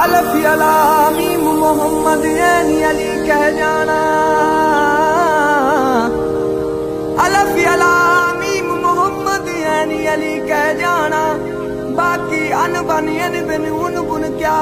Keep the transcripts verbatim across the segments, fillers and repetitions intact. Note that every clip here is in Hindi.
अलफ़ी अला मीम मोहम्मद ऐनी अली कह जाना, अलफ़ी अला मीम मोहम्मद ऐनी अली कह जाना, बाकी अन बन अन बिन उन बुन क्या।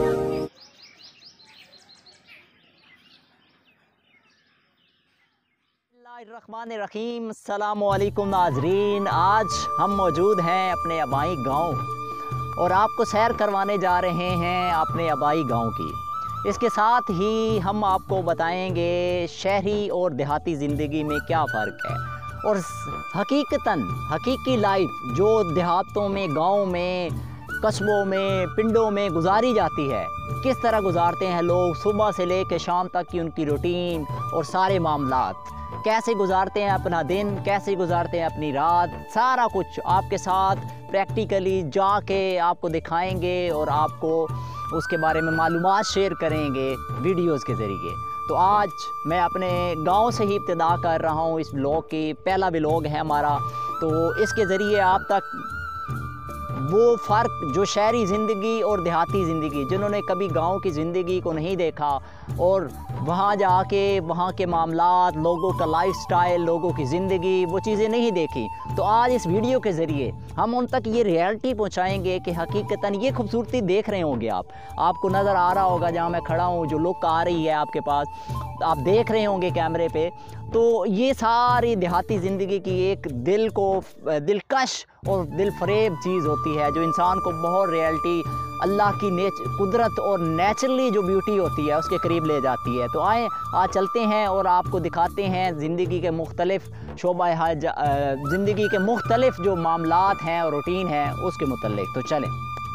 बिस्मिल्लाहिर्रहमानिर्रहीम, अस्सलामुअलैकुम नाज़रीन। आज हम मौजूद हैं अपने आबाई गांव और आपको सैर करवाने जा रहे हैं अपने आबाई गांव की। इसके साथ ही हम आपको बताएंगे शहरी और देहाती ज़िंदगी में क्या फ़र्क है और हकीकतन हकीकी लाइफ जो देहातों में, गाँव में, कस्बों में, पिंडों में गुजारी जाती है, किस तरह गुजारते हैं लोग सुबह से लेकर शाम तक की उनकी रूटीन और सारे मामलात, कैसे गुजारते हैं अपना दिन, कैसे गुजारते हैं अपनी रात, सारा कुछ आपके साथ प्रैक्टिकली जाके आपको दिखाएंगे और आपको उसके बारे में मालूमात शेयर करेंगे वीडियोस के ज़रिए। तो आज मैं अपने गांव से ही इब्तिदा कर रहा हूं इस ब्लॉग की, पहला व्लॉग है हमारा। तो इसके ज़रिए आप तक वो फ़र्क जो शहरी ज़िंदगी और देहाती ज़िंदगी, जिन्होंने कभी गांव की ज़िंदगी को नहीं देखा और वहाँ जाके वहाँ के मामलात, लोगों का लाइफस्टाइल, लोगों की ज़िंदगी, वो चीज़ें नहीं देखी, तो आज इस वीडियो के ज़रिए हम उन तक ये रियलिटी पहुँचाएंगे कि हकीकतन ये खूबसूरती देख रहे होंगे आप, आपको नज़र आ रहा होगा जहाँ मैं खड़ा हूँ, जो लुक आ रही है आपके पास, आप देख रहे होंगे कैमरे पे, तो ये सारी देहाती ज़िंदगी की एक दिल को दिलकश और दिल फरेब चीज़ होती है जो इंसान को बहुत रियलिटी, अल्लाह की नेच कुदरत और नेचुरली जो ब्यूटी होती है उसके करीब ले जाती है। तो आए आज चलते हैं और आपको दिखाते हैं ज़िंदगी के मुख्तलिफ शोबा, ज़िंदगी के मुख्तलिफ जो मामलात हैं और रूटीन है उसके मुतल्लिक। तो चलें।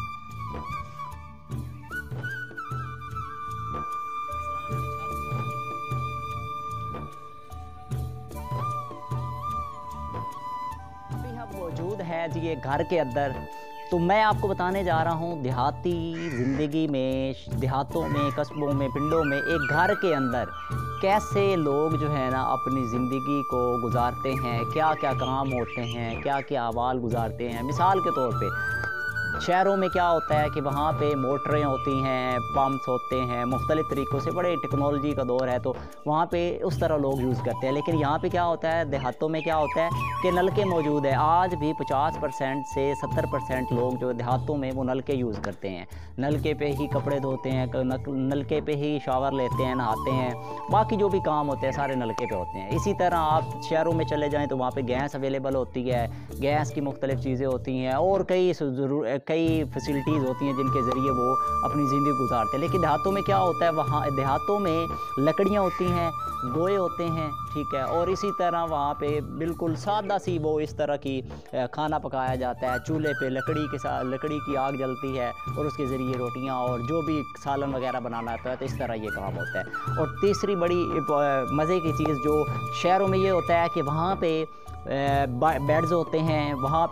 मौजूद है जी ये घर के अंदर। तो मैं आपको बताने जा रहा हूँ देहाती ज़िंदगी में, देहातों में, कस्बों में, पिंडों में एक घर के अंदर कैसे लोग जो है ना अपनी ज़िंदगी को गुजारते हैं, क्या क्या काम होते हैं, क्या क्या अहवाल गुजारते हैं। मिसाल के तौर पे शहरों में क्या होता है कि वहाँ पे मोटरें होती हैं, पम्प्स होते हैं, मुख्तलिफ़ तरीक़ों से, बड़े टेक्नोलॉजी का दौर है तो वहाँ पे उस तरह लोग यूज़ करते हैं। लेकिन यहाँ पे क्या होता है, देहातों में क्या होता है कि नलके मौजूद है। आज भी पचास परसेंट से सत्तर परसेंट लोग जो देहातों में वो नलके यूज़ करते हैं, नलके पे ही कपड़े धोते हैं, नलके पे ही शावर लेते हैं, नहाते हैं, बाकी जो भी काम होते हैं सारे नलके पे होते हैं। इसी तरह आप शहरों में चले जाएँ तो वहाँ पर गैस अवेलेबल होती है, गैस की मुख्तलिफ़ चीज़ें होती हैं और कई ज़रूर कई फैसिलिटीज़ होती हैं जिनके ज़रिए वो अपनी ज़िंदगी गुजारते हैं। लेकिन देहातों में क्या होता है, वहाँ देहातों में लकड़ियाँ होती हैं, गोए होते हैं, ठीक है, और इसी तरह वहाँ पे बिल्कुल सादा सी वो इस तरह की खाना पकाया जाता है, चूल्हे पे लकड़ी के साथ लकड़ी की आग जलती है और उसके ज़रिए रोटियाँ और जो भी सालन वगैरह बनाना होता है, तो इस तरह ये काम होता है। और तीसरी बड़ी मज़े की चीज़ जो शहरों में ये होता है कि वहाँ पे बेड्स होते हैं, वहाँ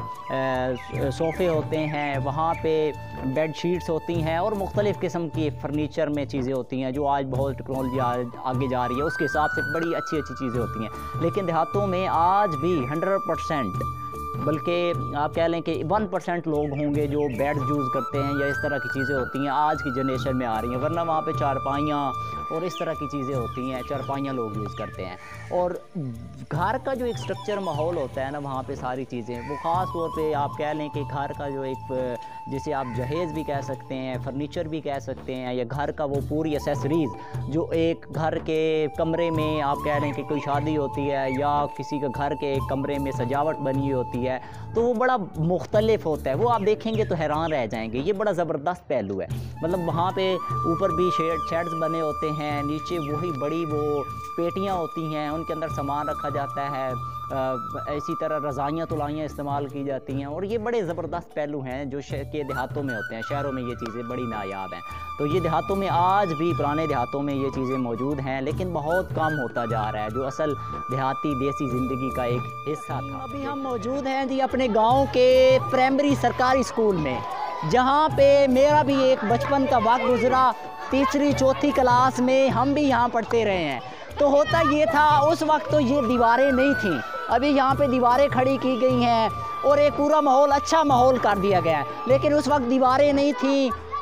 पे सोफ़े होते हैं, वहाँ पे बेड शीट्स होती हैं और मुख्तलिफ़ किस्म की फ़र्नीचर में चीज़ें होती हैं जो आज बहुत टेक्नोलॉजी आगे जा रही है, उसके हिसाब से बड़ी अच्छी अच्छी चीज़ें होती हैं। लेकिन देहातों में आज भी हंड्रेड परसेंट, बल्कि आप कह लें कि वन परसेंट लोग होंगे जो बेड्स यूज़ करते हैं या इस तरह की चीज़ें होती हैं आज की जनरेशन में आ रही हैं, वरना वहाँ पे चारपाइयाँ और इस तरह की चीज़ें होती हैं, चारपाइयाँ लोग यूज़ करते हैं। और घर का जो एक स्ट्रक्चर माहौल होता है ना, वहाँ पे सारी चीज़ें वो ख़ास तौर पे आप कह लें कि घर का जो एक, जिसे आप जहेज़ भी कह सकते हैं, फर्नीचर भी कह सकते हैं, या घर का वो पूरी एसेसरीज़ जो एक घर के कमरे में आप कह लें कि कोई शादी होती है या किसी का घर के एक कमरे में सजावट बनी होती है, तो वो बड़ा मुख्तलिफ होता है। वो आप देखेंगे तो हैरान रह जाएंगे, ये बड़ा ज़बरदस्त पहलू है। मतलब वहाँ पे ऊपर भी शेड शेड्स बने होते हैं, नीचे वही बड़ी वो पेटियाँ होती हैं, उनके अंदर सामान रखा जाता है, इसी तरह रज़ाइयाँ तुलाइयाँ इस्तेमाल की जाती हैं, और ये बड़े ज़बरदस्त पहलू हैं जो के देहातों में होते हैं। शहरों में ये चीज़ें बड़ी नायाब हैं। तो ये देहातों में आज भी, पुराने देहातों में ये चीज़ें मौजूद हैं, लेकिन बहुत कम होता जा रहा है जो असल देहाती देसी ज़िंदगी का एक हिस्सा था। अभी हम मौजूद हैं जी अपने गाँव के प्राइमरी सरकारी स्कूल में, जहाँ पे मेरा भी एक बचपन का वक्त गुजरा। तीसरी चौथी क्लास में हम भी यहाँ पढ़ते रहे हैं। तो होता ये था, उस वक्त तो ये दीवारें नहीं थीं, अभी यहाँ पे दीवारें खड़ी की गई हैं और एक पूरा माहौल, अच्छा माहौल कर दिया गया है। लेकिन उस वक्त दीवारें नहीं थीं,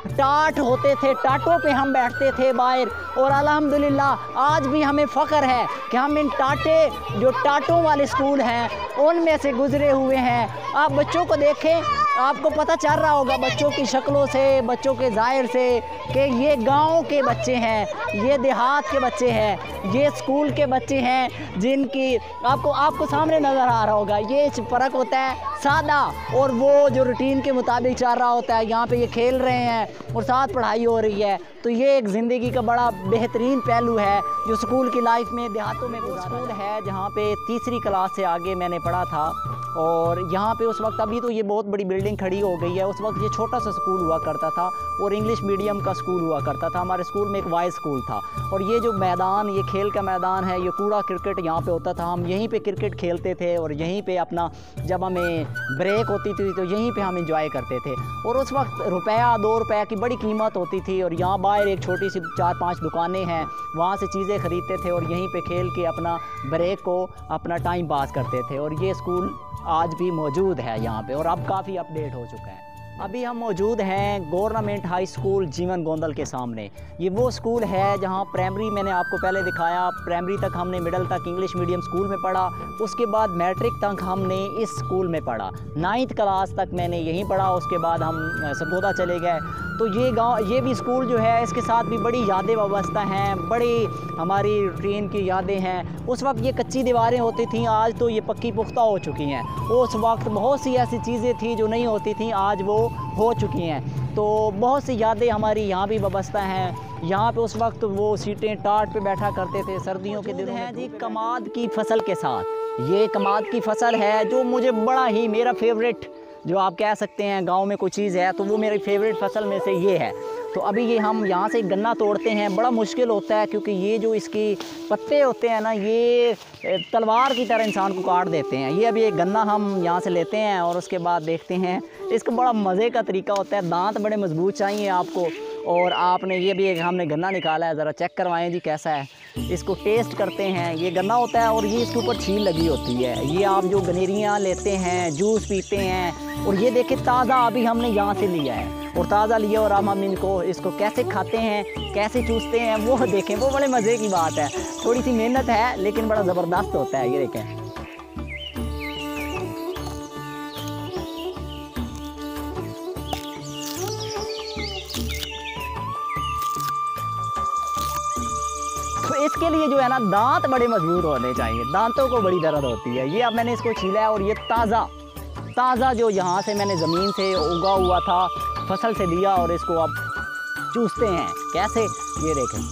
टाट होते थे, टाटों पे हम बैठते थे बाहर। और अल्हम्दुलिल्लाह आज भी हमें फ़ख्र है कि हम इन टाटे जो टाटों वाले स्कूल हैं उनमें से गुज़रे हुए हैं। आप बच्चों को देखें, आपको पता चल रहा होगा बच्चों की शक्लों से, बच्चों के ज़ाहिर से कि ये गांव के बच्चे हैं, ये देहात के बच्चे हैं, ये स्कूल के बच्चे हैं जिनकी आपको आपको सामने नज़र आ रहा होगा। ये फ़र्क होता है सादा और वो जो रूटीन के मुताबिक चल रहा होता है। यहाँ पे ये खेल रहे हैं और साथ पढ़ाई हो रही है। तो ये एक ज़िंदगी का बड़ा बेहतरीन पहलू है जो स्कूल की लाइफ में देहातों में गुजारा स्कूल है जहाँ पे तीसरी क्लास से आगे मैंने पढ़ा था। और यहाँ पे उस वक्त, अभी तो ये बहुत बड़ी बिल्डिंग खड़ी हो गई है, उस वक्त ये छोटा सा स्कूल हुआ करता था और इंग्लिश मीडियम का स्कूल हुआ करता था। हमारे स्कूल में एक वाइस स्कूल था और ये जो मैदान, ये खेल का मैदान है, ये कूड़ा क्रिकेट यहाँ पे होता था। हम यहीं पे क्रिकेट खेलते थे और यहीं पे अपना, जब हमें ब्रेक होती थी तो यहीं पे हम इंजॉय करते थे। और उस वक्त रुपया, दो रुपये की बड़ी कीमत होती थी और यहाँ बाहर एक छोटी सी चार पाँच दुकानें हैं, वहाँ से चीज़ें ख़रीदते थे और यहीं पे खेल के अपना ब्रेक को अपना टाइम पास करते थे। और ये स्कूल आज भी मौजूद है यहाँ पे और अब काफ़ी अपडेट हो चुका है। अभी हम मौजूद हैं गवर्नमेंट हाई स्कूल जीवन गोंदल के सामने। ये वो स्कूल है जहाँ प्राइमरी मैंने आपको पहले दिखाया, प्राइमरी तक हमने, मिडिल तक इंग्लिश मीडियम स्कूल में पढ़ा, उसके बाद मैट्रिक तक हमने इस स्कूल में पढ़ा, नाइन्थ क्लास तक मैंने यहीं पढ़ा, उसके बाद हम सरगोदा चले गए। तो ये गांव, ये भी स्कूल जो है इसके साथ भी बड़ी यादें वाबस्ता हैं, बड़ी हमारी ट्रेन की यादें हैं। उस वक्त ये कच्ची दीवारें होती थी, आज तो ये पक्की पुख्ता हो चुकी हैं। उस वक्त बहुत सी ऐसी चीज़ें थी जो नहीं होती थी, आज वो हो चुकी हैं। तो बहुत सी यादें हमारी यहाँ भी वाबस्ता हैं। यहाँ पे उस वक्त वो सीटें टाट पे बैठा करते थे सर्दियों के दिन हैं जी कमाद की फसल के साथ। ये कमाद की फसल है जो मुझे बड़ा ही, मेरा फेवरेट, जो आप कह सकते हैं गांव में कोई चीज़ है तो वो मेरी फेवरेट फसल में से ये है। तो अभी ये हम यहाँ से गन्ना तोड़ते हैं, बड़ा मुश्किल होता है क्योंकि ये जो इसकी पत्ते होते हैं ना, ये तलवार की तरह इंसान को काट देते हैं। ये अभी एक गन्ना हम यहाँ से लेते हैं और उसके बाद देखते हैं, इसका बड़ा मज़े का तरीका होता है। दांत बड़े मजबूत चाहिए आपको। और आपने ये भी एक हमने गन्ना निकाला है, ज़रा चेक करवाएं जी कैसा है। इसको टेस्ट करते हैं। ये गन्ना होता है और ये इसके ऊपर छील लगी होती है। ये आप जो गनेरियाँ लेते हैं, जूस पीते हैं, और ये देखें ताज़ा अभी हमने यहाँ से लिया है और ताज़ा लिया और अब हम इनको इसको कैसे खाते हैं, कैसे चूसते हैं वो देखें, वो बड़े मज़े की बात है। थोड़ी सी मेहनत है लेकिन बड़ा ज़बरदस्त होता है। ये देखें, तो इसके लिए जो है ना दांत बड़े मजबूत होने चाहिए, दांतों को बड़ी दर्द होती है। ये अब मैंने इसको छीला है और ये ताज़ा ताज़ा जो यहाँ से मैंने ज़मीन से उगा हुआ था, फसल से लिया और इसको अब चूसते हैं। कैसे, ये देखें,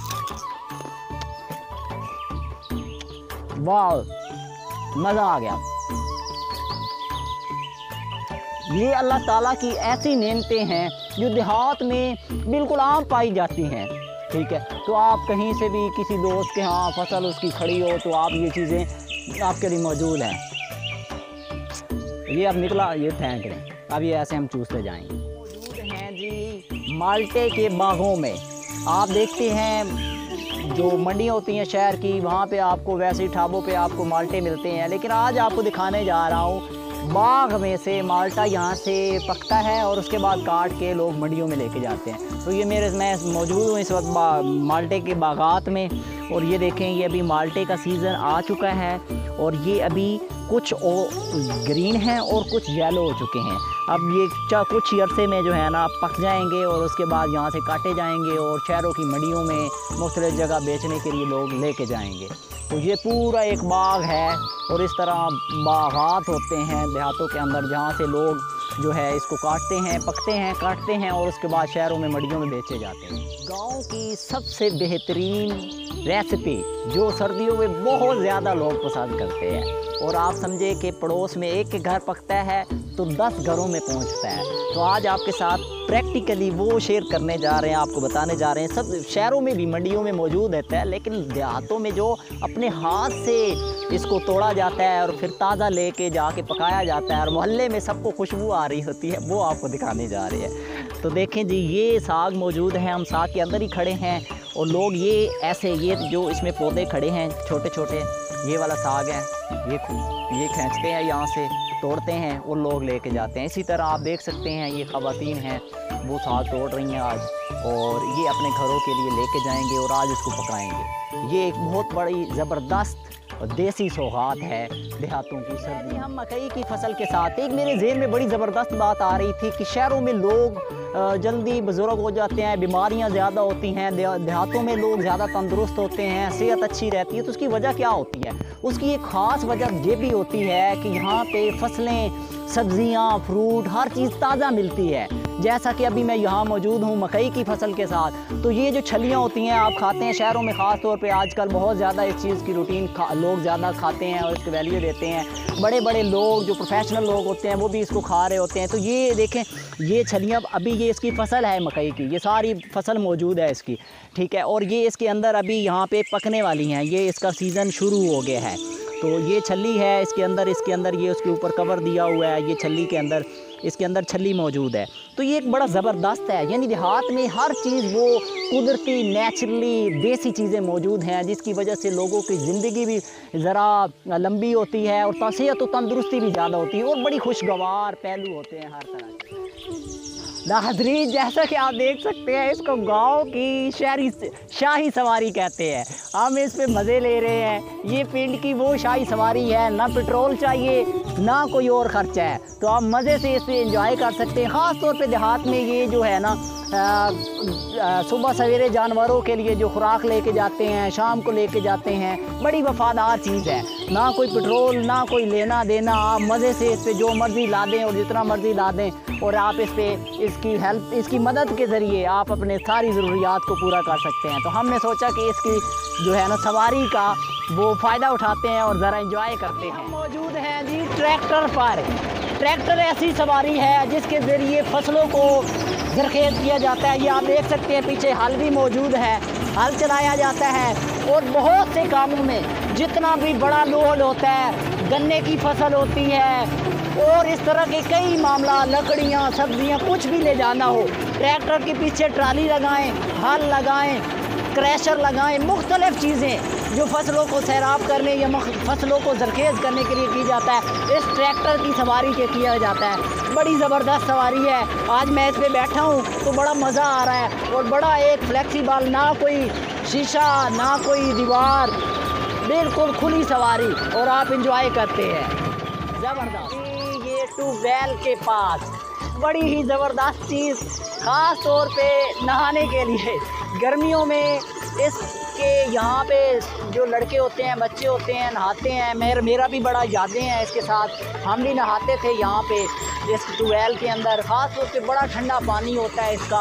वाह मज़ा आ गया। ये अल्लाह ताला की ऐसी नेमतें हैं जो देहात में बिल्कुल आम पाई जाती हैं। ठीक है, तो आप कहीं से भी किसी दोस्त के यहाँ फसल उसकी खड़ी हो तो आप ये चीज़ें आपके लिए मौजूद हैं। ये अब निकला, ये फेंक रहे हैं, अब ये ऐसे हम चूसते जाएंगे। मौजूद हैं जी माल्टे के बागों में। आप देखते हैं जो मंडियाँ होती हैं शहर की, वहाँ पे आपको वैसे ही ढाबों पे आपको माल्टे मिलते हैं, लेकिन आज आपको दिखाने जा रहा हूँ बाग में से माल्टा यहाँ से पकता है और उसके बाद काट के लोग मंडियों में लेके जाते हैं। तो ये मेरे मैं मौजूद हूँ इस वक्त माल्टे के बागात में और ये देखें, ये अभी माल्टे का सीज़न आ चुका है और ये अभी कुछ ग्रीन हैं और कुछ येलो हो चुके हैं। अब ये कुछ अरसे में जो है ना पक जाएंगे और उसके बाद यहाँ से काटे जाएंगे और शहरों की मंडियों में मुख्तलिफ जगह बेचने के लिए लोग लेके जाएंगे। तो ये पूरा एक बाग है और इस तरह बागात होते हैं देहातों के अंदर जहाँ से लोग जो है इसको काटते हैं, पकते हैं, काटते हैं और उसके बाद शहरों में मंडियों में बेचे जाते हैं। गांव की सबसे बेहतरीन रेसिपी जो सर्दियों में बहुत ज़्यादा लोग पसंद करते हैं और आप समझे कि पड़ोस में एक के घर पकता है तो दस घरों में पहुंचता है। तो आज आपके साथ प्रैक्टिकली वो शेयर करने जा रहे हैं, आपको बताने जा रहे हैं। सब शहरों में भी मंडियों में मौजूद रहता है, लेकिन देहातों में जो अपने हाथ से इसको तोड़ा जाता है और फिर ताज़ा लेके जाके पकाया जाता है और मोहल्ले में सबको खुशबू आ रही होती है, वो आपको दिखाने जा रहे हैं। तो देखें जी, ये साग मौजूद है, हम साग के अंदर ही खड़े हैं और लोग ये ऐसे, ये जो इसमें पौधे खड़े हैं छोटे छोटे, ये वाला साग है, ये ये खींचते हैं यहाँ से तोड़ते हैं और लोग लेके जाते हैं। इसी तरह आप देख सकते हैं ये ख़वातीन हैं वो साग तोड़ रही हैं आज, और ये अपने घरों के लिए लेके जाएंगे और आज उसको पकाएंगे। ये एक बहुत बड़ी ज़बरदस्त और देसी सौगात है देहातों की सर्दी। हम मकई की फसल के साथ एक मेरे ज़हन में बड़ी ज़बरदस्त बात आ रही थी कि शहरों में लोग जल्दी बुज़ुर्ग हो जाते हैं, बीमारियां ज़्यादा होती हैं, देहातों में लोग ज़्यादा तंदुरुस्त होते हैं, सेहत अच्छी रहती है। तो उसकी वजह क्या होती है? उसकी एक ख़ास वजह ये भी होती है कि यहाँ पे फसलें, सब्जियाँ, फ्रूट, हर चीज़ ताज़ा मिलती है। जैसा कि अभी मैं यहाँ मौजूद हूँ मकई की फसल के साथ, तो ये जो छलियाँ होती हैं आप खाते हैं, शहरों में ख़ास तौर पे आजकल बहुत ज़्यादा इस चीज़ की रूटीन लोग ज़्यादा खाते हैं और इसकी वैल्यू देते हैं। बड़े बड़े लोग जो प्रोफेशनल लोग होते हैं वो भी इसको खा रहे होते हैं। तो ये देखें, ये छलियाँ अभी ये इसकी फसल है मकई की, ये सारी फसल मौजूद है इसकी, ठीक है। और ये इसके अंदर अभी यहाँ पे पकने वाली हैं, ये इसका सीज़न शुरू हो गया है। तो ये छल्ली है इसके अंदर, इसके अंदर ये उसके ऊपर कवर दिया हुआ है, ये छल्ली के अंदर, इसके अंदर छल्ली मौजूद है। तो ये एक बड़ा ज़बरदस्त है, यानी देहात में हर चीज़ वो कुदरती, नेचुरली, देसी चीज़ें मौजूद हैं, जिसकी वजह से लोगों की ज़िंदगी भी ज़रा लंबी होती है और सेहत और तंदुरुस्ती भी ज़्यादा होती है और बड़ी खुशगवार पहलू होते हैं हर तरह के। नाज़रीन, जैसा कि आप देख सकते हैं इसको गांव की शहरी शाही सवारी कहते हैं। हम इस पे मज़े ले रहे हैं। ये पिंड की वो शाही सवारी है, ना पेट्रोल चाहिए ना कोई और ख़र्चा है, तो आप मज़े से इस पे एंजॉय कर सकते हैं। ख़ास तौर पे देहात में ये जो है ना सुबह सवेरे जानवरों के लिए जो खुराक लेके जाते हैं, शाम को लेके जाते हैं, बड़ी वफ़ादार चीज़ है। ना कोई पेट्रोल ना कोई लेना देना, आप मज़े से इस पे जो मर्ज़ी ला दें और जितना मर्ज़ी ला दें, और आप इस पे इसकी हेल्प, इसकी मदद के ज़रिए आप अपने सारी ज़रूरियात को पूरा कर सकते हैं। तो हमने सोचा कि इसकी जो है ना सवारी का वो फ़ायदा उठाते हैं और ज़रा एंजॉय करते हैं। मौजूद हैं जी ट्रैक्टर पर। ट्रैक्टर ऐसी सवारी है जिसके ज़रिए फसलों को जरखेज़ किया जाता है। ये आप देख सकते हैं पीछे हल भी मौजूद है, हल चलाया जाता है। और बहुत से कामों में जितना भी बड़ा लोड होता है, गन्ने की फसल होती है और इस तरह के कई मामला, लकड़ियाँ, सब्जियाँ, कुछ भी ले जाना हो, ट्रैक्टर के पीछे ट्राली लगाएं, हल लगाएं, क्रैशर लगाएं, मुख्तलिफ़ चीज़ें जो फसलों को सैराब करने या फसलों को जरखेज़ करने के लिए की जाता है, इस ट्रैक्टर की सवारी के किया जाता है। बड़ी ज़बरदस्त सवारी है। आज मैं इस पे बैठा हूँ तो बड़ा मज़ा आ रहा है और बड़ा एक फ्लेक्सिबल, ना कोई शीशा ना कोई दीवार, बिल्कुल खुली सवारी और आप इंजॉय करते हैं। ज़बरदस्त। ये ट्यूबवेल के पास बड़ी ही ज़बरदस्त चीज़, ख़ास तौर पे नहाने के लिए गर्मियों में इसके यहाँ पे जो लड़के होते हैं, बच्चे होते हैं, नहाते हैं। मेर, मेरा भी बड़ा यादें हैं इसके साथ, हम भी नहाते थे यहाँ पे इस ट्यूबवेल के अंदर। ख़ास तौर पे बड़ा ठंडा पानी होता है इसका।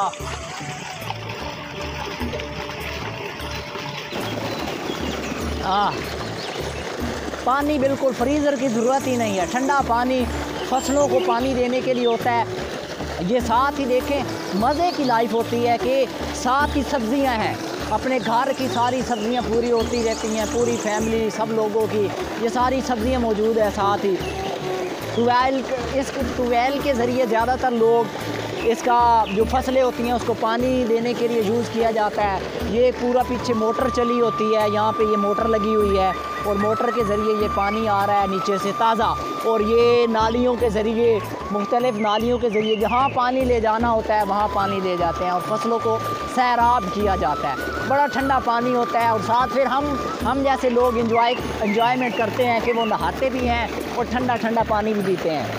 हाँ, पानी बिल्कुल फ्रीज़र की ज़रूरत ही नहीं है, ठंडा पानी फसलों को पानी देने के लिए होता है। ये साथ ही देखें मज़े की लाइफ होती है कि साथ ही सब्ज़ियां हैं, अपने घर की सारी सब्ज़ियां पूरी होती रहती हैं, पूरी फैमिली सब लोगों की ये सारी सब्ज़ियां मौजूद है। साथ ही ट्यूबवेल, इस ट्यूबवेल के ज़रिए ज़्यादातर लोग इसका जो फसलें होती हैं उसको पानी देने के लिए यूज़ किया जाता है। ये पूरा पीछे मोटर चली होती है, यहाँ पे ये मोटर लगी हुई है और मोटर के ज़रिए ये पानी आ रहा है नीचे से ताज़ा, और ये नालियों के ज़रिए, मुख्तलिफ़ नालियों के ज़रिए जहाँ पानी ले जाना होता है वहाँ पानी ले जाते हैं और फसलों को सैराब किया जाता है। बड़ा ठंडा पानी होता है और साथ फिर हम हम जैसे लोग इंजॉय इंजॉयमेंट करते हैं कि वो नहाते भी हैं और ठंडा ठंडा पानी भी पीते हैं।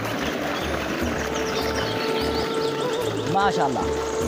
माशाल्लाह।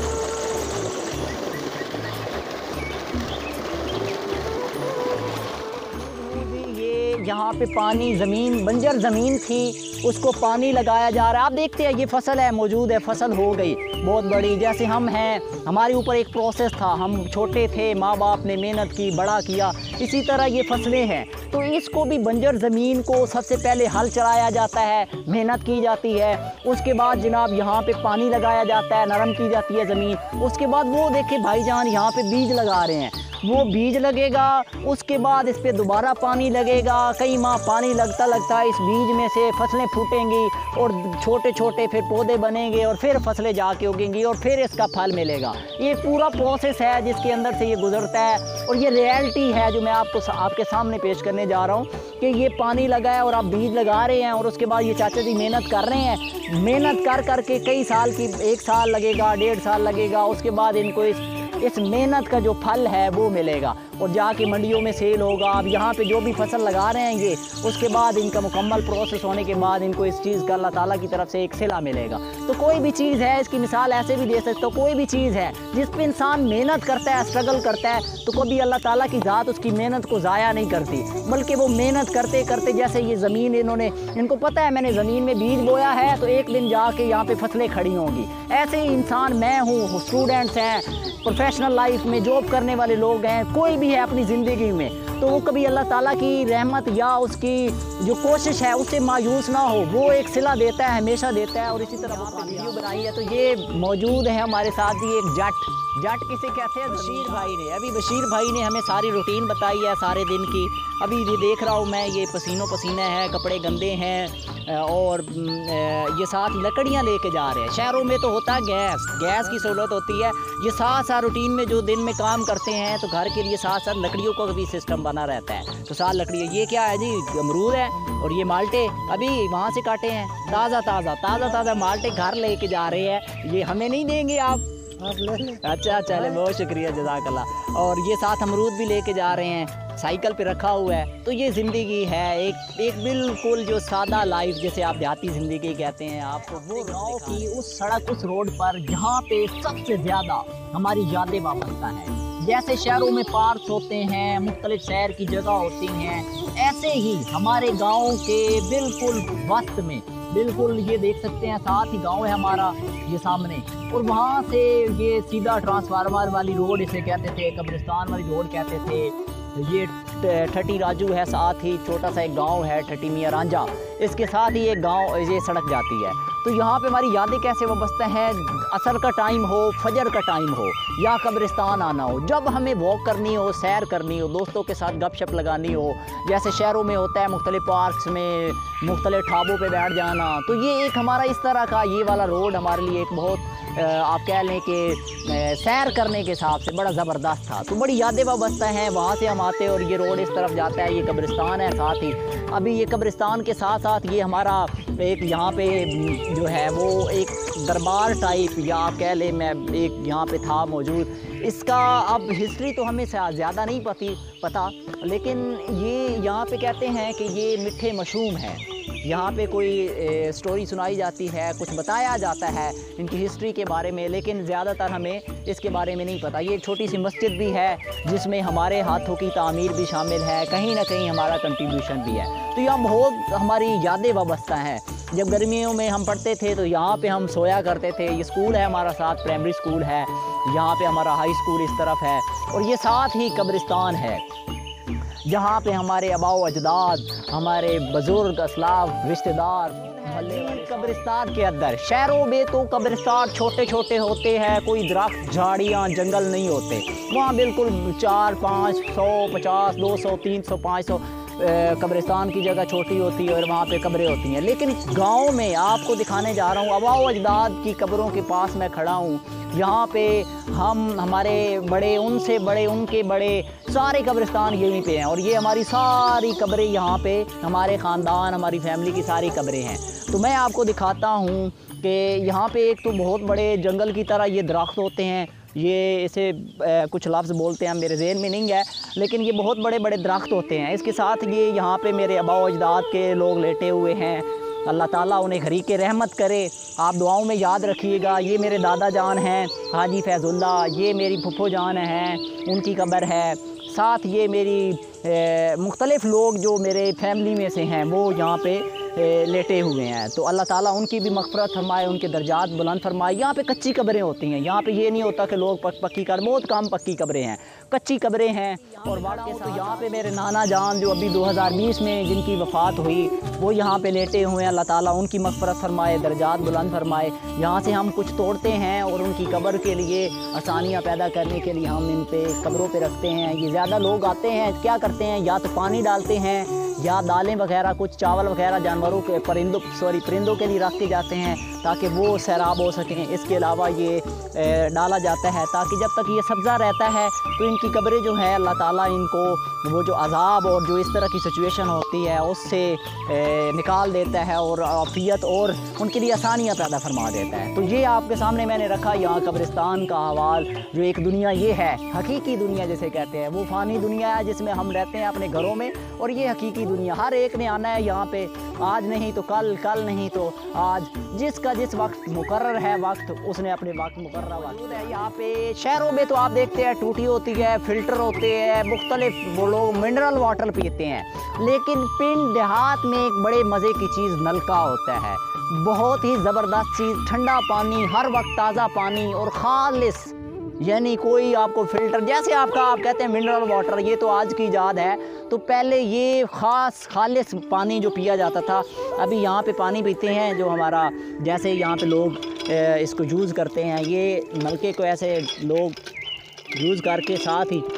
ये यहाँ पे पानी, ज़मीन बंजर ज़मीन थी, उसको पानी लगाया जा रहा है। आप देखते हैं ये फसल है, मौजूद है, फसल हो गई बहुत बड़ी। जैसे हम हैं, हमारे ऊपर एक प्रोसेस था, हम छोटे थे, माँ बाप ने मेहनत की, बड़ा किया, इसी तरह ये फसलें हैं। तो इसको भी बंजर ज़मीन को सबसे पहले हल चलाया जाता है, मेहनत की जाती है, उसके बाद जनाब यहाँ पे पानी लगाया जाता है, नरम की जाती है ज़मीन। उसके बाद वो देखे भाईजान यहाँ पे बीज लगा रहे हैं, वो बीज लगेगा, उसके बाद इस पे दोबारा पानी लगेगा, कई माह पानी लगता लगता इस बीज में से फसलें फूटेंगी और छोटे छोटे फिर पौधे बनेंगे और फिर फसलें जाके उगेंगी और फिर इसका फल मिलेगा। ये पूरा प्रोसेस है जिसके अंदर से ये गुजरता है और ये रियलिटी है जो मैं आपको आपके सामने पेश करने करने जा रहा हूँ कि ये पानी लगा है और आप बीज लगा रहे हैं और उसके बाद ये चाचा जी मेहनत कर रहे हैं, मेहनत कर कर के कई साल की, एक साल लगेगा, डेढ़ साल लगेगा, उसके बाद इनको इस इस मेहनत का जो फल है वो मिलेगा और जाके मंडियों में सेल होगा। अब यहाँ पे जो भी फसल लगा रहे हैं ये, उसके बाद इनका मुकम्मल प्रोसेस होने के बाद इनको इस चीज़ का अल्लाह ताला की तरफ से एक सिला मिलेगा। तो कोई भी चीज़ है, इसकी मिसाल ऐसे भी दे सकते हो, कोई भी चीज़ है जिस पे इंसान मेहनत करता है, स्ट्रगल करता है, तो कभी अल्लाह ताला की ज़ात उसकी मेहनत को ज़ाया नहीं करती, बल्कि वो मेहनत करते करते, जैसे ये ज़मीन इन्होंने, इनको पता है मैंने ज़मीन में बीज बोया है तो एक दिन जाके यहाँ पे फसलें खड़ी होंगी। ऐसे ही इंसान मैं हूँ, स्टूडेंट्स हैं, प्रोफेशनल लाइफ में जॉब करने वाले लोग हैं, कोई भी है अपनी ज़िंदगी में, तो वो कभी अल्लाह ताला की रहमत या उसकी जो कोशिश है उससे मायूस ना हो, वो एक सिला देता है, हमेशा देता है। और इसी तरह वो वीडियो बनाई है तो ये मौजूद है हमारे साथ ही एक जट, जट किसे कहते हैं, बशीर भाई ने। अभी बशीर भाई ने हमें सारी रूटीन बताई है सारे दिन की। अभी ये देख रहा हूँ मैं, ये पसीनों पसीने हैं, कपड़े गंदे हैं और ये साथ लकड़ियाँ लेके जा रहे हैं। शहरों में तो होता है गैस, गैस की सहूलत होती है, ये साथ साथ रूटीन में जो दिन में काम करते हैं तो घर के लिए साथ साथ लकड़ियों का भी सिस्टम बना रहता है। तो साथ लकड़ियाँ, ये क्या है जी, अमरूद है और ये माल्टे अभी वहाँ से काटे हैं, ताज़ा ताज़ा ताज़ा ताज़ा माल्टे घर लेके जा रहे हैं। ये हमें नहीं देंगे आप? अच्छा चले, बहुत शुक्रिया, जज़ाकल्लाह। और ये साथ अमरूद भी लेके जा रहे हैं, साइकिल पे रखा हुआ है। तो ये ज़िंदगी है एक एक बिल्कुल जो सादा लाइफ, जैसे आप देहाती ज़िंदगी कहते हैं आपको, वो गाँव की उस सड़क, उस रोड पर जहाँ पे सबसे ज़्यादा हमारी यादें वाबस्ता हैं। जैसे शहरों में पार्क होते हैं, मुख्तलिफ सैर की जगह होती हैं, ऐसे ही हमारे गाँव के बिल्कुल वस्त में, बिल्कुल ये देख सकते हैं, साथ ही गांव है हमारा ये सामने, और वहाँ से ये सीधा ट्रांसफार्मर वाली रोड इसे कहते थे, कब्रिस्तान वाली रोड कहते थे। ये ठटी राजू है, साथ ही छोटा सा एक गांव है ठटी मियाँ रांझा, इसके साथ ही एक गांव, ये सड़क जाती है। तो यहाँ पे हमारी यादें कैसे वाबस्ता हैं, असर का टाइम हो, फजर का टाइम हो या कब्रिस्तान आना हो, जब हमें वॉक करनी हो, सैर करनी हो, दोस्तों के साथ गपशप लगानी हो, जैसे शहरों में होता है मुख्तलिफ पार्क्स में, मुख्तलिफ ढाबों पे बैठ जाना, तो ये एक हमारा इस तरह का ये वाला रोड हमारे लिए एक बहुत आप कह लें कि सैर करने के हिसाब से बड़ा ज़बरदस्त था। तो बड़ी यादें वाबस्ता हैं, वहाँ से हम आते और ये रोड इस तरफ जाता है, ये कब्रिस्तान है साथ ही। अभी ये कब्रिस्तान के साथ साथ ये हमारा एक यहाँ पे जो है वो एक दरबार टाइप, या आप कह लें मैं एक यहाँ पे था मौजूद। इसका अब हिस्ट्री तो हमें ज़्यादा नहीं पती पता, लेकिन ये यहाँ पे कहते हैं कि ये मिठे मशरूम है। यहाँ पे कोई ए, स्टोरी सुनाई जाती है, कुछ बताया जाता है इनकी हिस्ट्री के बारे में, लेकिन ज़्यादातर हमें इसके बारे में नहीं पता। ये एक छोटी सी मस्जिद भी है जिसमें हमारे हाथों की तामीर भी शामिल है, कहीं ना कहीं हमारा कंट्रीब्यूशन भी है। तो यहाँ बहुत हमारी यादें वाबस्ता हैं। जब गर्मियों में हम पढ़ते थे तो यहाँ पे हम सोया करते थे। ये स्कूल है हमारा साथ, प्राइमरी स्कूल है, यहाँ पे हमारा हाई स्कूल इस तरफ है, और ये साथ ही कब्रिस्तान है जहाँ पे हमारे आबाओ अजदाद, हमारे बुजुर्ग, असलाफ, रिश्तेदार कब्रिस्तान के अंदर। शहरों में तो कब्रिस्तान छोटे छोटे होते हैं, कोई दरख्त, झाड़ियाँ, जंगल नहीं होते। वहाँ बिल्कुल चार पाँच सौ पचास दो सौ तीन सौ पाँच सौ कब्रिस्तान की जगह छोटी होती है और वहाँ पे कब्रें होती हैं। लेकिन गांव में आपको दिखाने जा रहा हूँ, आबाओ अजदाद की कब्रों के पास मैं खड़ा हूँ। यहाँ पे हम, हमारे बड़े, उनसे बड़े, उनके बड़े, सारे कब्रिस्तान यहीं पे हैं, और ये हमारी सारी कब्रें यहाँ पे, हमारे ख़ानदान, हमारी फैमिली की सारी कब्रें हैं। तो मैं आपको दिखाता हूँ कि यहाँ पे एक तो बहुत बड़े जंगल की तरह ये दरख्त होते हैं, ये इसे कुछ लफ्ज़ बोलते हैं, मेरे ज़हन में नहीं है, लेकिन ये बहुत बड़े बड़े दरख्त होते हैं। इसके साथ ये यहाँ पे मेरे आबाओ अजदाद के लोग लेटे हुए हैं, अल्लाह ताला उन्हें घरीक़ रहमत करे। आप दुआओं में याद रखिएगा। ये मेरे दादा जान हैं हाजी फैज़ुल्ला, ये मेरी फुफ्फो जान हैं, उनकी कब्र है। साथ ये मेरी मुख्तलिफ़ लोग जो मेरे फैमिली में से हैं वो यहाँ पे लेटे हुए हैं। तो अल्लाह ताला उनकी भी मग़फ़िरत फरमाए, उनके दर्जात बुलंद फरमाए। यहाँ पे कच्ची कब्रें होती हैं, यहाँ पे ये नहीं होता कि लोग पक, पक्की कर, बहुत कम पक्की कब्रें हैं, कच्ची कब्रें हैं। और वाक़ई तो यहाँ पे मेरे नाना जान जो अभी दो हज़ार बीस में जिनकी वफ़ात हुई वो यहाँ पे लेटे हुए हैं। अल्लाह ताला उनकी मग़फ़िरत फरमाए, दर्जात बुलंद फरमाए। यहाँ से हम कुछ तोड़ते हैं और उनकी कब्र के लिए आसानियाँ पैदा करने के लिए हम इन पे कब्रों पे रखते हैं। ये ज़्यादा लोग आते हैं, क्या करते हैं, या तो पानी डालते हैं या दालें वगैरह कुछ चावल वगैरह जानवरों के परिंदों सॉरी परिंदों के लिए रख के जाते हैं ताकि वो सैराब हो सकें। इसके अलावा ये डाला जाता है ताकि जब तक ये सब्ज़ा रहता है तो इनकी कब्रें जो है अल्लाह ताला इनको वो जो अज़ाब और जो इस तरह की सिचुएशन होती है उससे निकाल देता है और आफियत और उनके लिए आसानियाँ पैदा फरमा देता है। तो ये आपके सामने मैंने रखा यहाँ कब्रिस्तान का हवाल, जो एक दुनिया ये है हकीकी दुनिया जिसे कहते हैं। वो फ़ानी दुनिया है जिसमें हम रहते हैं अपने घरों में, और ये हकीकी दुनिया हर एक ने आना है यहाँ पे, आज नहीं तो कल, कल नहीं तो आज, जिसका जिस वक्त मुकर्रर है वक्त उसने अपने वक्त मुकर्रर वक्त है। यहाँ पे शहरों में तो आप देखते हैं टूटी होती है, फिल्टर होते हैं, मुख्तलिफ वो लोग मिनरल वाटर पीते हैं, लेकिन पिंड देहात में एक बड़े मज़े की चीज़ नलका होता है, बहुत ही ज़बरदस्त चीज़, ठंडा पानी, हर वक्त ताज़ा पानी और खालिस, यानी कोई आपको फ़िल्टर जैसे आपका आप कहते हैं मिनरल वाटर, ये तो आज की इजाद है। तो पहले ये ख़ास खालिस पानी जो पिया जाता था, अभी यहाँ पे पानी पीते हैं जो हमारा जैसे यहाँ पे लोग इसको यूज़ करते हैं, ये नलके को ऐसे लोग यूज़ करके साथ ही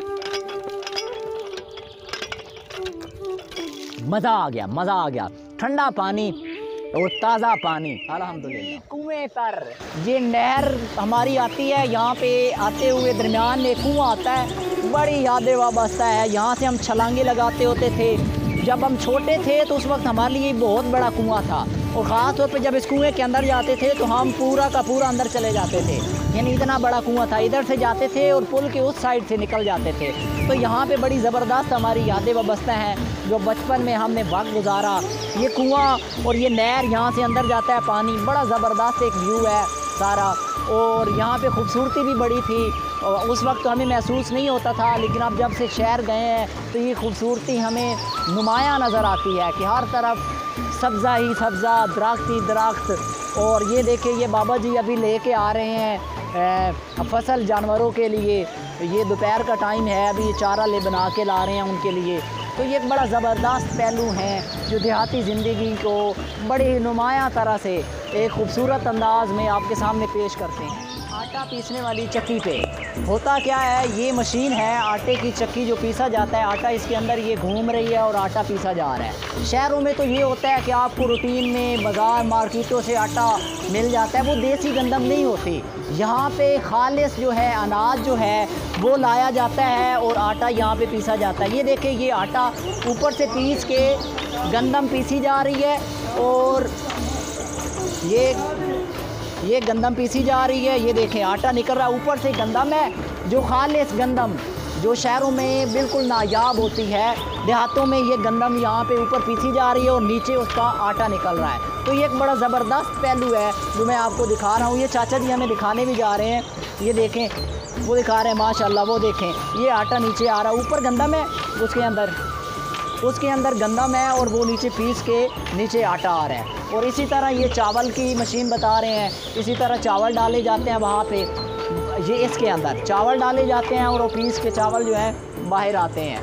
मज़ा आ गया, मज़ा आ गया, ठंडा पानी और ताज़ा पानी अल्हम्दुलिल्लाह। कुएं पर ये नहर हमारी आती है, यहाँ पे आते हुए दरमियान में कुआं आता है, बड़ी यादें वाबस्ता है। यहाँ से हम छलांगे लगाते होते थे, जब हम छोटे थे तो उस वक्त हमारे लिए बहुत बड़ा कुआं था, और ख़ास तौर पे जब इस कुएं के अंदर जाते थे तो हम पूरा का पूरा अंदर चले जाते थे, यानी इतना बड़ा कुआं था, इधर से जाते थे और पुल के उस साइड से निकल जाते थे। तो यहाँ पे बड़ी ज़बरदस्त हमारी यादें वाबस्ता हैं जो बचपन में हमने वक्त गुजारा। ये कुआं और ये नहर, यहाँ से अंदर जाता है पानी, बड़ा ज़बरदस्त एक व्यू है सारा, और यहाँ पे खूबसूरती भी बड़ी थी, और उस वक्त तो हमें महसूस नहीं होता था, लेकिन अब जब से शहर गए हैं तो ये खूबसूरती हमें नुमायाँ नज़र आती है कि हर तरफ सब्ज़ा ही सब्ज़ा, दरख्त ही दरख्त। और ये देखिए ये बाबा जी अभी लेके आ रहे हैं फसल जानवरों के लिए, ये दोपहर का टाइम है, अभी ये चारा ले बना के ला रहे हैं उनके लिए। तो ये एक बड़ा ज़बरदस्त पहलू हैं जो देहाती ज़िंदगी को बड़ी नुमायाँ तरह से एक खूबसूरत अंदाज में आपके सामने पेश करते हैं। आटा पीसने वाली चक्की पे होता क्या है, ये मशीन है आटे की चक्की जो पीसा जाता है, आटा इसके अंदर ये घूम रही है और आटा पीसा जा रहा है। शहरों में तो ये होता है कि आपको रूटीन में बाज़ार मार्केटों से आटा मिल जाता है, वो देसी गंदम नहीं होती। यहाँ पे खालिस जो है अनाज जो है वो लाया जाता है और आटा यहाँ पे पीसा जाता है। ये देखिए ये आटा ऊपर से पीस के गंदम पीसी जा रही है, और ये ये गंदम पीसी जा रही है, ये देखें आटा निकल रहा है, ऊपर से गंदम है जो खालिस गंदम जो शहरों में बिल्कुल नायाब होती है, देहातों में ये गंदम यहाँ पे ऊपर पीसी जा रही है और नीचे उसका आटा निकल रहा है। तो ये एक बड़ा ज़बरदस्त पहलू है जो मैं आपको दिखा रहा हूँ। ये चाचा जी हमें दिखाने भी जा रहे हैं, ये देखें वो दिखा रहे हैं माशाल्लाह, वो देखें ये आटा नीचे आ रहा है, ऊपर गंदम है, उसके अंदर उसके अंदर गंदम है और वो नीचे पीस के नीचे आटा आ रहा है। और इसी तरह ये चावल की मशीन बता रहे हैं, इसी तरह चावल डाले जाते हैं वहाँ पे, ये इसके अंदर चावल डाले जाते हैं और वो पीस के चावल जो है बाहर आते हैं।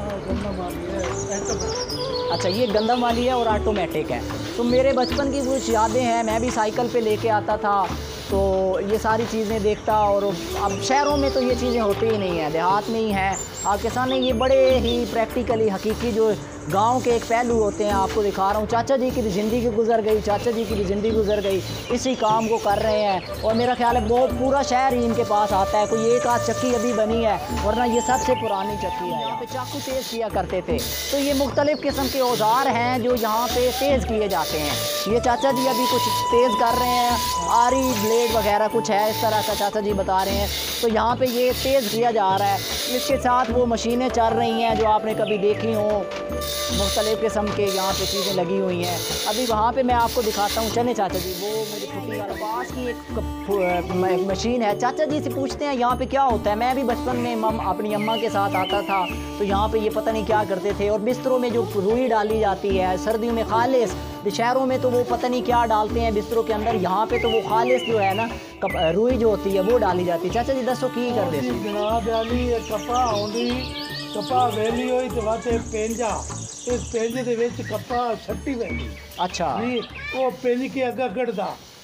अच्छा ये गंदम वाली है और ऑटोमेटिक है। तो मेरे बचपन की कुछ यादें हैं, मैं भी साइकिल पे लेके आता था तो ये सारी चीज़ें देखता, और अब शहरों में तो ये चीज़ें होती ही नहीं हैं, देहात में ही हैं। आपके सामने ये बड़े ही प्रैक्टिकली हकीकी जो गांव के एक पहलू होते हैं आपको दिखा रहा हूँ। चाचा जी की भी ज़िंदगी गुजर गई, चाचा जी की भी ज़िंदगी गुजर गई, इसी काम को कर रहे हैं, और मेरा ख्याल है बहुत पूरा शहर ही इनके पास आता है। कोई एक आध चक्की अभी बनी है, वरना ये सबसे पुरानी चक्की है। यहाँ पे चाकू तेज़ किया करते थे, तो ये मुख्तलिफ़ किस्म के औजार हैं जो यहाँ पे तेज़ किए जाते हैं। ये चाचा जी अभी कुछ तेज़ कर रहे हैं, आरी ब्लेड वगैरह कुछ है इस तरह का चाचा जी बता रहे हैं। तो यहाँ पे ये तेज़ किया जा रहा है, इसके साथ वो मशीनें चल रही हैं जो आपने कभी देखी हो, मुख्तलिफ़ किस्म के यहाँ पे चीज़ें लगी हुई हैं। अभी वहाँ पे मैं आपको दिखाता हूँ, चले चाचा जी, वो मेरी छुट्टी वाला पास की एक मशीन है। चाचा जी से पूछते हैं यहाँ पे क्या होता है। मैं भी बचपन में मम अपनी अम्मा के साथ आता था, तो यहाँ पे ये पता नहीं क्या करते थे, और बिस्तरों में जो रुई डाली जाती है सर्दियों में खालिस, शहरों में तो वो पता नहीं क्या डालते हैं बिस्तरों के अंदर, यहाँ पे तो वो खालिस जो है ना रुई जो होती है वो डाली जाती है। चाचा जी दसो की कर दे जनाब अली कपा आउंदी कपा वेली होई ते वाते पेंजा, इस पेंजे दे विच कपा छट्टी वेली। अच्छा जी वो पेंज के अग्गा कढ़दा,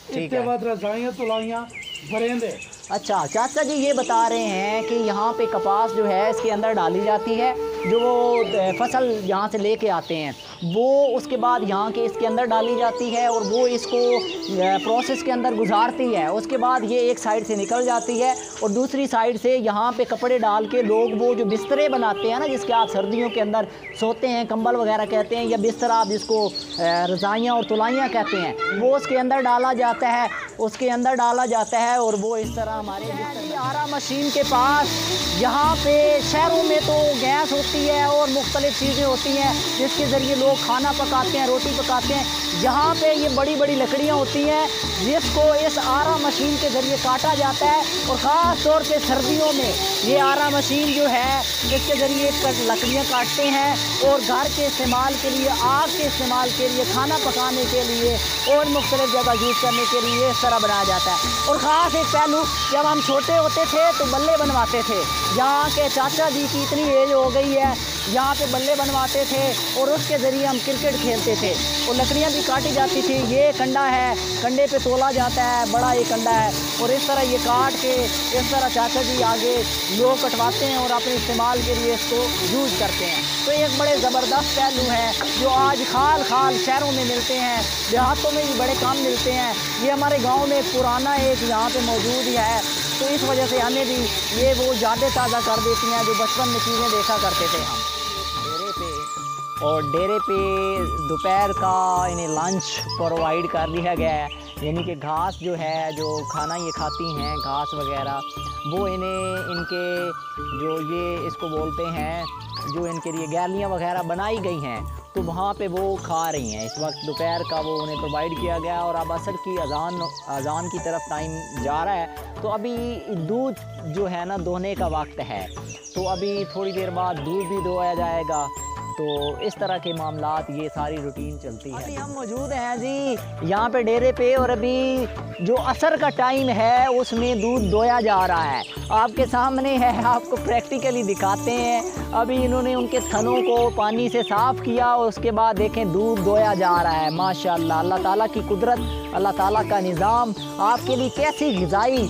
ठीक इसके है। बाद रजाइयाँ तुलाइयाँ बरेंदे। अच्छा चाचा जी ये बता रहे हैं कि यहाँ पे कपास जो है इसके अंदर डाली जाती है, जो वो अ, फसल यहाँ से लेके आते हैं वो उसके बाद यहाँ के इसके अंदर डाली जाती है और वो इसको अ, प्रोसेस के अंदर गुजारती है। उसके बाद ये एक साइड से निकल जाती है और दूसरी साइड से यहाँ पे कपड़े डाल के लोग वो जो बिस्तरे बनाते हैं ना, जिसके आप सर्दियों के अंदर सोते हैं, कंबल वगैरह कहते हैं, या बिस्तर आप जिसको रज़ाइयाँ और तुलाइयाँ कहते हैं, वो उसके अंदर डाला जाता है उसके अंदर डाला जाता है और वो इस तरह हमारे आरा मशीन के पास। यहाँ पे शहरों में तो गैस होती है और मुख्तलिफ़ चीज़ें होती हैं जिसके ज़रिए लोग खाना पकाते हैं, रोटी पकाते हैं। यहाँ पे ये बड़ी बड़ी लकड़ियाँ होती हैं जिसको इस आरा मशीन के ज़रिए काटा जाता है और ख़ास तौर पे सर्दियों में ये आरा मशीन जो है इसके ज़रिए लकड़ियाँ काटते हैं और घर के इस्तेमाल के लिए, आग के इस्तेमाल के लिए, खाना पकाने के लिए और मुख्तलिफ़ जगह यूज़ करने के लिए इस तरह बनाया जाता है। और ख़ास एक पहलू, जब हम छोटे होते थे तो बल्ले बनवाते थे। यहाँ के चाचा जी की इतनी एज हो गई है, यहाँ पे बल्ले बनवाते थे और उसके ज़रिए हम क्रिकेट खेलते थे और लकड़ियाँ भी काटी जाती थी। ये कंडा है, कंडे पे तोला जाता है, बड़ा ये कंडा है और इस तरह ये काट के इस तरह चाचा जी आगे लोग कटवाते हैं और अपने इस्तेमाल के लिए इसको यूज़ करते हैं। तो एक बड़े ज़बरदस्त पहलू है जो आज खाल खाल शहरों में मिलते हैं, देहातों में भी बड़े कम मिलते हैं। ये हमारे गाँव में पुराना एक यहाँ पर मौजूद ही है, तो इस वजह से हमें भी ये वो यादें ताज़ा कर देती हैं जो बचपन में चीज़ें देखा करते थे हम डेरे पे। और डेरे पे दोपहर का इन्हें लंच प्रोवाइड कर दिया गया है, यानी कि घास जो है, जो खाना ये खाती हैं घास वगैरह, वो इन्हें इनके जो ये इसको बोलते हैं, जो इनके लिए गैलियाँ वगैरह बनाई गई हैं, तो वहाँ पे वो खा रही हैं। इस वक्त दोपहर का वो उन्हें प्रोवाइड किया गया और अब असर की अजान अजान की तरफ टाइम जा रहा है, तो अभी दूध जो है ना दोहने का वक्त है, तो अभी थोड़ी देर बाद दूध भी दोया जाएगा। तो इस तरह के मामलात, ये सारी रूटीन चलती है। अभी हम मौजूद हैं जी यहाँ पे डेरे पे और अभी जो असर का टाइम है उसमें दूध दोया जा रहा है, आपके सामने है, आपको प्रैक्टिकली दिखाते हैं। अभी इन्होंने उनके थनों को पानी से साफ़ किया और उसके बाद देखें दूध दोया जा रहा है। माशाल्लाह, अल्लाह ताला की कुदरत, अल्लाह ताला का निज़ाम। आपके लिए कैसी ग़िज़ाई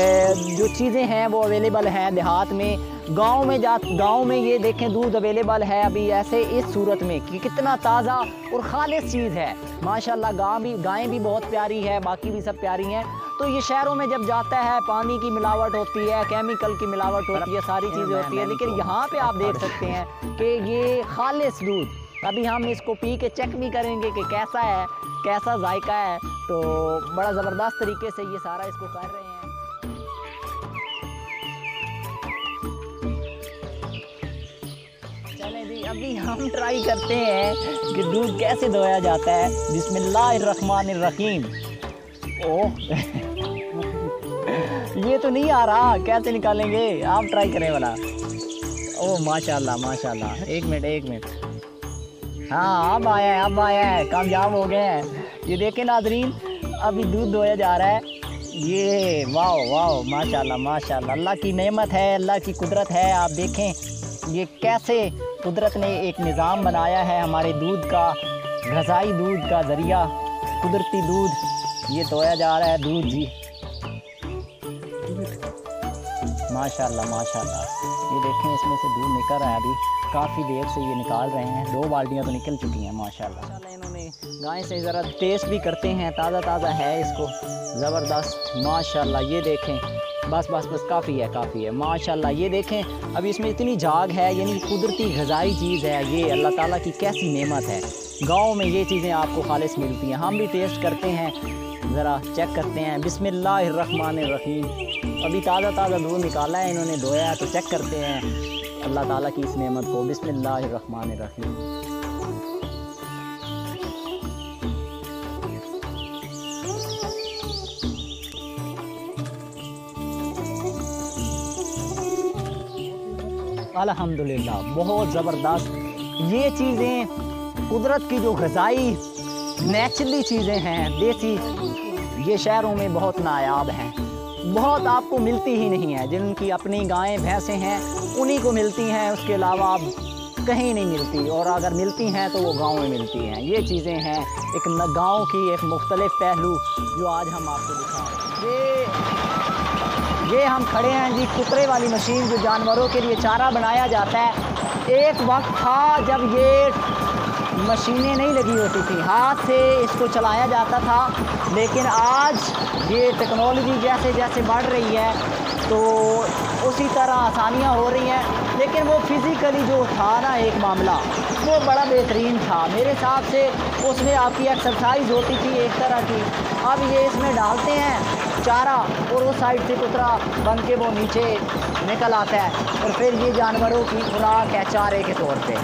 जो चीज़ें हैं वो अवेलेबल हैं देहात में। गांव में जा गांव में ये देखें दूध अवेलेबल है अभी ऐसे इस सूरत में कि कितना ताज़ा और खालिस चीज़ है माशाल्लाह। गाय भी गायें भी बहुत प्यारी है, बाकी भी सब प्यारी हैं। तो ये शहरों में जब जाता है पानी की मिलावट होती है, केमिकल की मिलावट होती है, सारी चीज़ें होती है, लेकिन यहाँ पे आप देख सकते हैं कि ये खालिस दूध। अभी हम इसको पी के चेक भी करेंगे कि कैसा है, कैसा जायका है। तो बड़ा ज़बरदस्त तरीके से ये सारा इसको कर रहे हैं। चलें जी, अभी हम ट्राई करते हैं कि दूध कैसे दोया जाता है। बिस्मिल्लाहिर्रहमानिर्रहीम। ओह ये तो नहीं आ रहा, कैसे निकालेंगे? आप ट्राई करें वाला। ओह माशाल्लाह माशाल्लाह, एक मिनट एक मिनट, हाँ अब आया है अब आया है, कामयाब हो गए हैं। ये देखें नाज़रीन, अभी दूध दोया जा रहा है। ये वाह वाह माशाल्लाह माशाल्लाह, अल्लाह की नेमत है, अल्लाह की कुदरत है। आप देखें ये कैसे कुदरत ने एक निज़ाम बनाया है हमारे दूध का, गज़ाई दूध का ज़रिया, कुदरती दूध ये दोया जा रहा है दूध जी। माशाल्लाह माशाल्लाह, ये देखें इसमें से दूध निकल रहा है, अभी काफ़ी देर से ये निकाल रहे हैं। दो बाल्टियाँ तो निकल चुकी हैं माशाल्लाह। माशाल्लाह इन्होंने गाय से ज़रा टेस्ट भी करते हैं, ताज़ा ताज़ा है इसको, ज़बरदस्त माशाल्लाह। ये देखें, बस बस बस काफ़ी है काफ़ी है माशाल्लाह। ये देखें अभी इसमें इतनी झाग है, यानी कुदरती ग़िज़ाई चीज़ है ये, अल्लाह ताला की कैसी नेमत है। गाँव में ये चीज़ें आपको खालिस मिलती हैं। हम भी टेस्ट करते हैं, ज़रा चेक करते हैं। बिस्मिल्लाहिर्रहमानिर्रहीम। अभी ताज़ा ताज़ा दूध निकाला है इन्होंने, दोया है, तो चेक करते हैं अल्लाह ताला की इस नेमत को। बिस्मिल्लाहिर्रहमानिर्रहीम। अल्हम्दुलिल्लाह, बहुत ज़बरदस्त। ये चीज़ें कुदरत की जो ग़िज़ाई नेचुरली चीज़ें हैं, देसी, ये शहरों में बहुत नायाब हैं, बहुत आपको मिलती ही नहीं है। जिनकी अपनी गायें भैंसें हैं उन्हीं को मिलती हैं, उसके अलावा आप कहीं नहीं मिलती, और अगर मिलती हैं तो वो गांव में मिलती हैं। ये चीज़ें हैं एक गांव की एक मुख्तलिफ पहलू जो आज हम आपको दिखा रहे हैं। ये ये हम खड़े हैं जी कुतरे वाली मशीन जो जानवरों के लिए चारा बनाया जाता है। एक वक्त था जब ये मशीनें नहीं लगी होती थी, हाथ से इसको चलाया जाता था, लेकिन आज ये टेक्नोलॉजी जैसे जैसे बढ़ रही है तो उसी तरह आसानियाँ हो रही हैं, लेकिन वो फिज़िकली जो था ना एक मामला वो बड़ा बेहतरीन था मेरे हिसाब से। उसमें आपकी एक्सरसाइज होती थी एक तरह की। अब ये इसमें डालते हैं चारा और उस साइड से कुतरा बन के वो नीचे निकल आता है और फिर ये जानवरों की खुराक है चारे के तौर पे।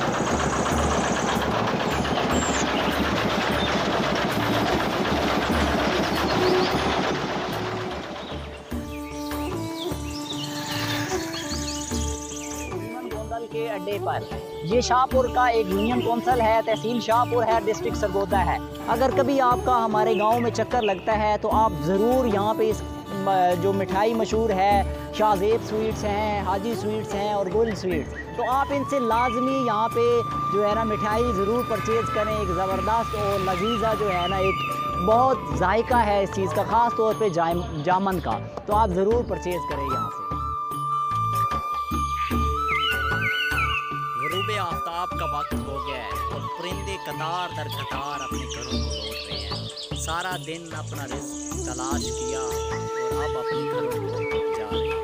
के अड्डे पर ये शाहपुर का एक यूनियन कौंसल है, तहसील शाहपुर है, डिस्ट्रिक्ट सरगोदा है। अगर कभी आपका हमारे गांव में चक्कर लगता है तो आप ज़रूर यहाँ पे इस जो मिठाई मशहूर है, शाहजेब स्वीट्स हैं, हाजी स्वीट्स हैं और गुल स्वीट्स, तो आप इनसे लाजमी यहाँ पे जो है ना मिठाई ज़रूर परचेज़ करें। एक ज़बरदस्त और लजीज़ा जो है ना एक बहुत जायका है इस चीज़ का, ख़ास तौर पे जामन का, तो आप ज़रूर परचेज़ करें यहाँ से। ग़ुरूब आफ्ताब का वक्त हो गया है और परिंदे कतार दर कतार अपने घरों को लौट रहे हैं। सारा दिन अपना रिज़्क़ तलाश किया और अब अपने घरों को जा रहे हैं।